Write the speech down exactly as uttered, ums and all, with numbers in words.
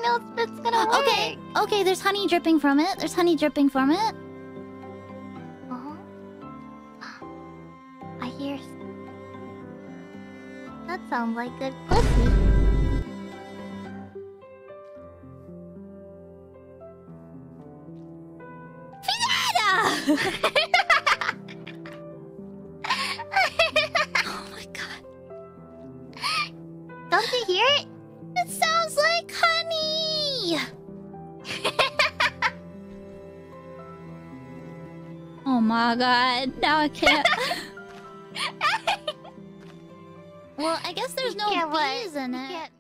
else it's gonna work. Okay, okay, there's honey dripping from it. There's honey dripping from it. Uh-huh. I hear... That sounds like good pussy. Finana! Oh my god. Don't you hear it? It sounds like honey! Oh my god, now I can't... Well, I guess there's no can't what? bees in You it. can't